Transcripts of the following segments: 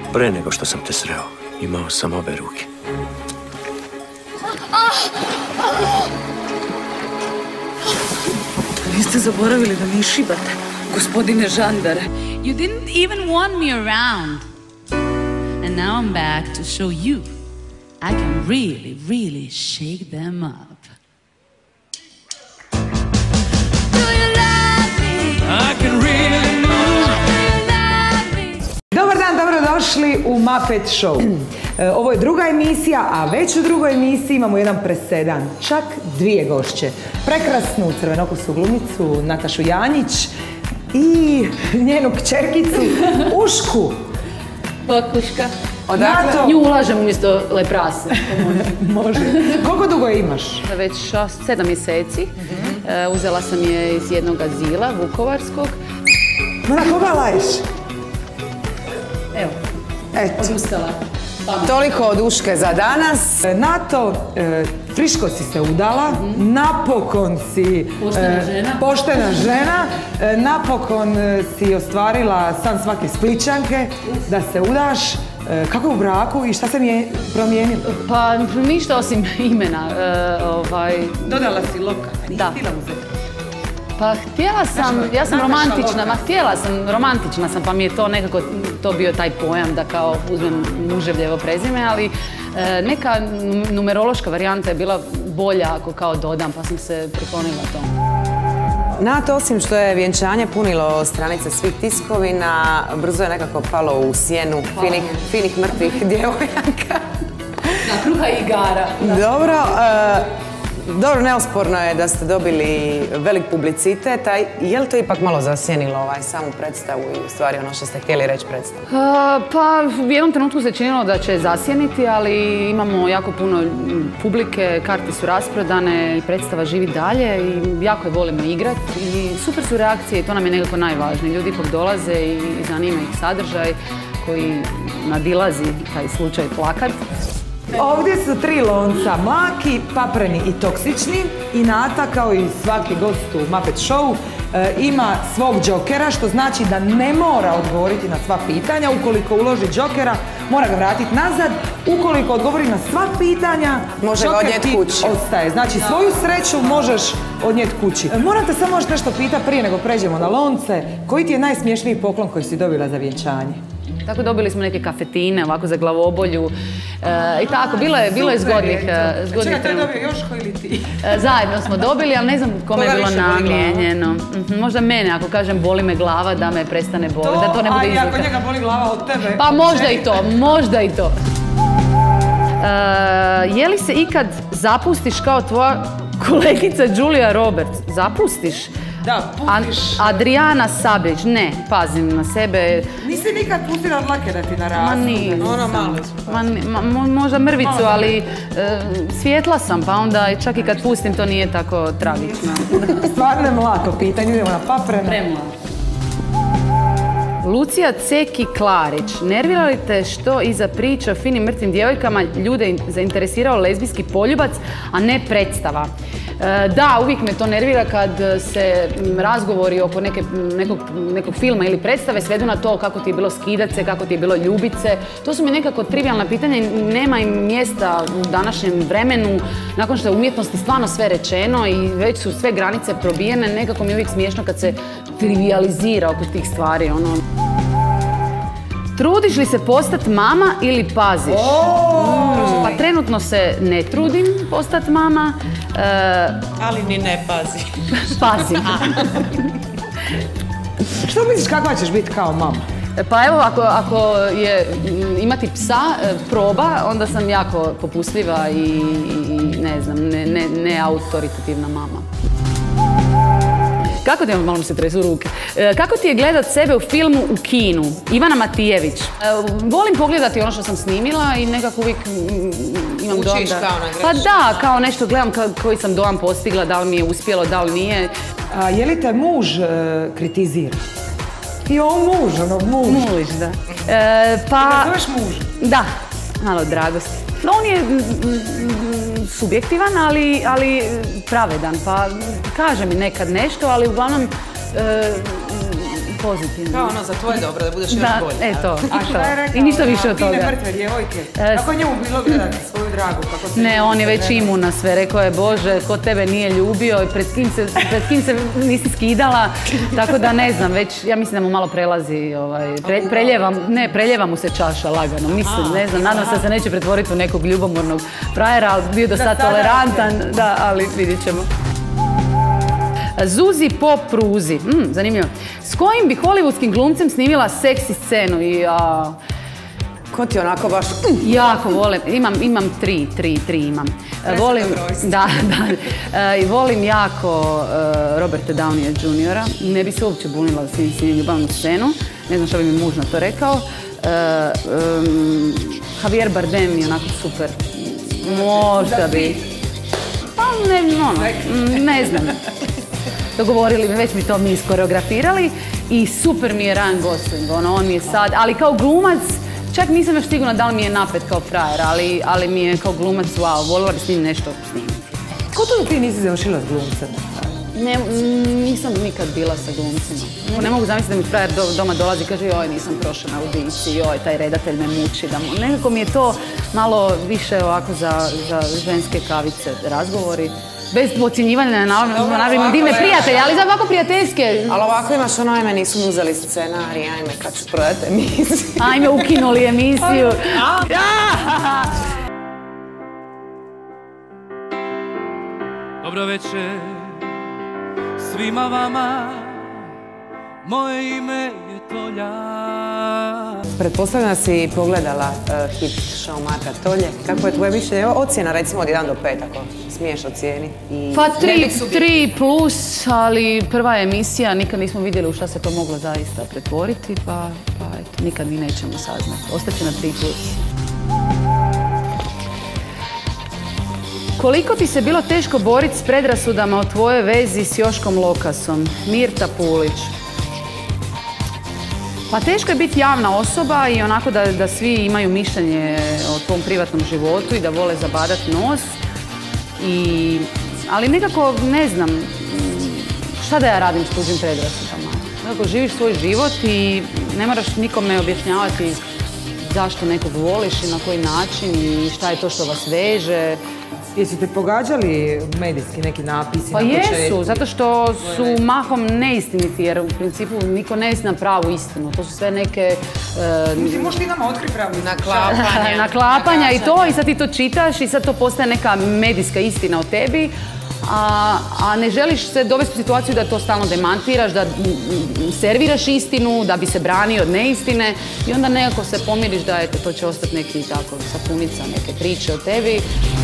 Pre nego što sam te sreo, imao sam obe ruke. Niste zaboravili da mi šibate, gospodine žandare. You didn't even want me around. And now I'm back to show you I can really, really shake them up. Do you love me? I can really move. Do you love me? Dobar dan, dobrodošli u Muppet Show. Ovo je druga emisija, a već u drugoj emisiji imamo jedan presedan. Čak dvije gošće. Prekrasnu crvenokosu glumicu Natašu Janjić i njenu kćerkicu Ušku. Potpuška. Odakle? Nju ulažem umjesto leprase. Može. Koliko dugo je imaš? Već 7 mjeseci. Uzela sam je iz jednog azila, vukovarskog. Na koga laješ? Evo, Eto. odustala. Toliko od Uške za danas. Nato, friško si se udala, napokon si poštena žena, napokon si ostvarila san svake Splićanke da se udaš. Kako je u braku i šta se mi je promijenilo? Pa ništa osim imena. Dodala si loka, nisi htjela uzeti. Pa htjela sam, ja sam romantična sam, pa mi je to nekako, to bio taj pojam da kao uzmem muževljevo prezime, ali neka numerološka varijanta je bila bolja ako kao dodam, pa sam se priklonila tomu. Nato, osim što je vjenčanje punilo stranice svih tiskovina, brzo je nekako palo u sjenu finih mrtvih djevojaka. Na kruha i igara. Dobro, neosporno je da ste dobili velik publicitet, a je li to ipak malo zasjenilo samu predstavu i u stvari ono što ste htjeli reći predstavu? Pa u jednom trenutku se činilo da će zasjeniti, ali imamo jako puno publike, karte su rasprodane i predstava živi dalje i jako je volimo igrati i super su reakcije i to nam je nekako najvažnije. Ljudi ipak dolaze i zanima ih sadržaj koji nadilazi taj slučaj plakat. Ovdje su 3 lonca, mlaki, papreni i toksični. I Nata, kao i svaki gost u Muppet Show, ima svog džokera, što znači da ne mora odgovoriti na sva pitanja. Ukoliko uloži džokera, mora ga vratiti nazad. Ukoliko odgovori na sva pitanja, može ga odnijeti kući. Ostaje. Znači, svoju sreću možeš odnijeti kući. Moram te samo još nešto pitati prije nego pređemo na lonce. Koji ti je najsmješniji poklon koji si dobila za vjenčanje? Tako dobili smo neke kafetine, ovako za glavobolju i tako, bilo je zgodnih trenutka. Čekaj, to je dobio Joško ili ti? Zajedno smo dobili, ali ne znam kome je bilo namijenjeno. Možda mene, ako kažem boli me glava, da me prestane boli, da to ne bude izlika. A ako njega boli glava od tebe? Pa možda i to. Je li se ikad zapustiš kao tvoja kolegica Julia Roberts? Zapustiš? Da, pustiš. Adriana Sabrić, ne, pazim na sebe. Nisi nikad pustila dlake da ti narastu? Ma nisam. Ono malo su. Možda mrvicu, ali svijetla sam, pa onda čak i kad pustim to nije tako tragično. Stvarno je mlako pitanje, idemo na papreno. Premlako. Lucija Ceki Klarić, nervira li te što iza priče o finim mrtvim djevojkama ljude zainteresirao lezbijski poljubac, a ne predstava? Da, uvijek me to nervira kad se razgovori oko nekog filma ili predstave svedu na to kako ti je bilo skidat se, kako ti je bilo ljubit se. To su mi nekako trivijalna pitanja i nema im mjesta u današnjem vremenu. Nakon što je umjetnosti stvarno sve rečeno i već su sve granice probijene, nekako mi je uvijek smiješno kad se trivializira oko tih stvari. Trudiš li se postati mama ili paziš? Pa trenutno se ne trudim postati mama. Ali ni ne pazi. Pazim. Što misliš kakva ćeš biti kao mama? Pa evo, ako je imati psa proba, onda sam jako popustljiva i ne znam, ne autoritativna mama. Kako ti je, malo mi se tresu ruke, kako ti je gledat sebe u filmu u kinu? Ivana Matijević. Volim pogledati ono što sam snimila i nekako uvijek imam dojam da... Učiš kao na greški. Pa da, kao nešto gledam koji sam dojam postigla, da li mi je uspjelo, da li nije. Je li te muž kritizira? I on muž. Muž, da. Pa... Ti ga zoveš muž? Da, malo dragosti. No, on je subjektivan, ali pravedan, pa kaže mi nekad nešto, ali uglavnom pozitivno. Kao ono, za tvoje dobro, da budeš još Da, bolje. to. A šta je rekao? I ništa više od toga. Fine mrtve djevojke. Kako je njemu bilo gledati svoju dragu? Kako se Ne, on je već imun na sve. Rekao je, Bože, ko tebe nije ljubio i pred kim se nisi skidala. Tako da ne znam, već, ja mislim da mu malo prelazi, preljeva mu se čaša lagano. Mislim, ne znam, nadam se da se neće pretvoriti u nekog ljubomornog frajera, ali bio do sad tolerantan. Da, ali vidjet ćemo. Zuzi po pruzi. Zanimljivo. S kojim bi hollywoodskim glumcem snimila seksi scenu? Ko ti onako baš... Jako volim, imam tri imam. Volim, da, i volim jako Roberta Downeya Jr. Ne bi se uopće bunila s njim ljubavnu scenu. Ne znam što bi mi muž na to rekao. Javier Bardem je onako super. Možda bi. Pa ne znam. Dogovorili mi, već mi to mi iskoreografirali i super mi je Ryan Gosling, on mi je sad, ali kao glumac, čak nisam još sigurna da li mi je napet kao frajer, ali mi je kao glumac, wow, voljela bi s njim nešto snimiti. Ko to da ti nisi završila s glumcem? Nisam nikad bila sa glumcima. Ne mogu zamisliti da mi frajer doma dolazi i kaže joj, nisam prošla na audiciji, joj, taj redatelj me muči. Nekako mi je to malo više ovako za ženske kavice razgovori. Bez ocjenjivanja na divne prijatelje, ali za ovako prijateljske. Ali ovako imaš ono, ajme, nisu mi uzeli scenarij, ajme, kad ću prodati emisiju. Ajme, ukinuli emisiju. Dobro večer svima vama, moje ime je Tolja. Pretpostavljam da si pogledala hit show Marka Tolje. Kako je tvoje mišljenje? Ocjena recimo od 1 do 5, ako smiješ ocijeniti. Pa 3 plus, ali prva emisija, nikad nismo vidjeli u šta se to moglo zaista pretvoriti, pa eto, nikad ni nećemo saznati. Ostaće na 3 plus. Koliko ti se bilo teško boriti s predrasudama o tvojoj vezi s Joškom Lokasom? Mirta Pulić. Pa teško je biti javna osoba i onako da svi imaju mišljenje o tvom privatnom životu i da vole zabadati nos. Ali nekako ne znam šta da ja radim s tuđim predrasudama. Nekako živiš svoj život i ne moraš nikome objašnjavati zašto nekog voliš i na koji način i šta je to što vas veže. Jesu te pogađali medijski neki napisi? Pa jesu, zato što su mahom neistiniti, jer u principu niko ne zna pravu istinu. To su sve neke... Možeš ti nama otkri pravu istinu? Naklapanja i to, i sad ti to čitaš i sad to postaje neka medijska istina o tebi. A ne želiš se dovesti u situaciju da to stalno demantiraš, da serviraš istinu, da bi se branio od neistine i onda nekako se pomiriš da eto, to će ostati neki tako sapunica, neke priče o tebi.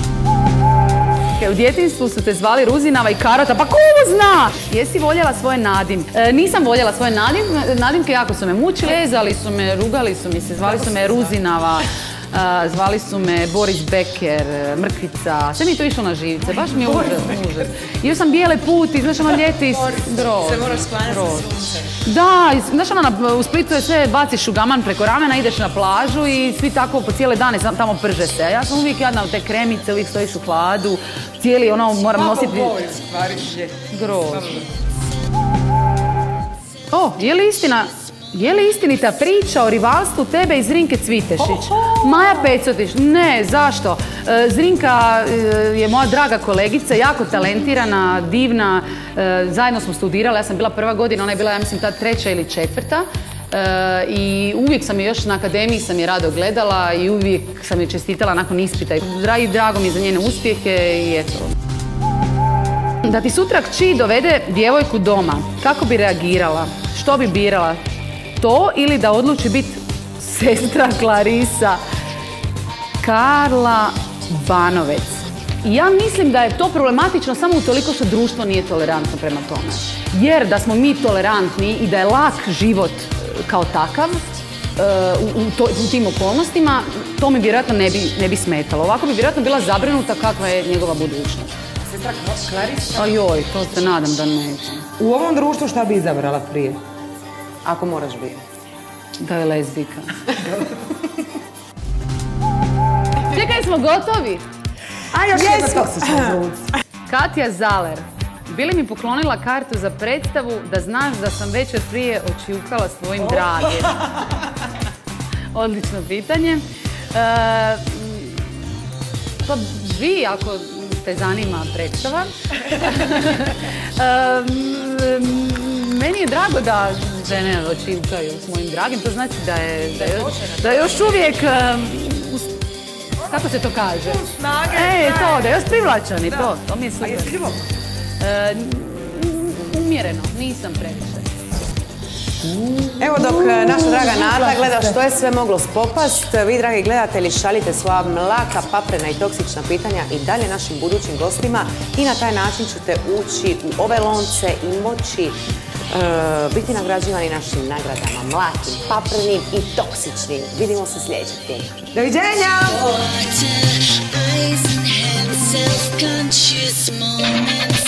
U djetinjstvu su te zvali Ruzinava i Karata, pa ko zna? Jesi voljela svoje nadimke? Nisam voljela svoje nadimke, jako su me mučili, lezali su me, rugali su mi se, zvali su me Ruzinava. Zvali su me Boris Becker, Mrkvica, sve mi je to išlo na živce, baš mi je užas.Io sam bijele puti, znaš ono ljeti, grozno. Se moraš sklanjati sa sunce. Da, znaš ono, u Splitu je sve, baciš u gaman preko ramena, ideš na plažu i svi tako po cijele dane tamo prže se. Ja sam uvijek jadna od te kremice, uvijek stojiš u hladu, cijeli ono moram nositi... Grozno. O, je li istinita priča o rivalstvu tebe i Zrinke Cvitešić? Maja Pecotić, ne, zašto? Zrinka je moja draga kolegica, jako talentirana, divna, zajedno smo studirali, ja sam bila 1. godina, ona je bila, ja mislim, ta 3. ili 4. I uvijek sam je još na akademiji sam je rado gledala i uvijek sam je čestitala nakon ispita i drago mi je za njene uspjehe i eto. Da ti sutra kći dovede djevojku doma, kako bi reagirala? Što bi birala? To ili da odluči biti sestra Clarisa? Karla Banovec. I ja mislim da je to problematično samo utoliko što društvo nije tolerantno prema tome. Jer da smo mi tolerantni i da je lak život kao takav u tim okolnostima, to mi vjerojatno ne bi smetalo. Ovako bi vjerojatno bila zabrinuta kakva je njegova budućnost. Sestra Clarisa? A joj, to se nadam da neće. U ovom društvu šta bi izabrala prije? Ako moraš biti. Da je lezbika. Čekaj, smo gotovi? A još jedna toksična zvuc. Katja Zaler. Bili mi poklonila kartu za predstavu da znaš da sam večer prije očivkala s tvojim dragim. Odlično pitanje. Pa vi, ako te zanima predstava, meni je drago da žene očivkaju s mojim dragim. To znači da je još uvijek, kako se to kaže? Snage. Da je još privlačan i to mi je super. A jesi ljubav? Umjereno, nisam previše. Evo dok naša draga Nata gleda što je sve moglo spopast, vi dragi gledatelji šaljite svoja mlaka, paprena i toksična pitanja i dalje našim budućim gostima i na taj način ćete ući u ove lonce i moći biti nagrađivani našim nagradama, mlakim, paprenim i toksičnim. Vidimo se sljedećeg tjedna. Doviđenja! Eyes and hands, self-conscious moments.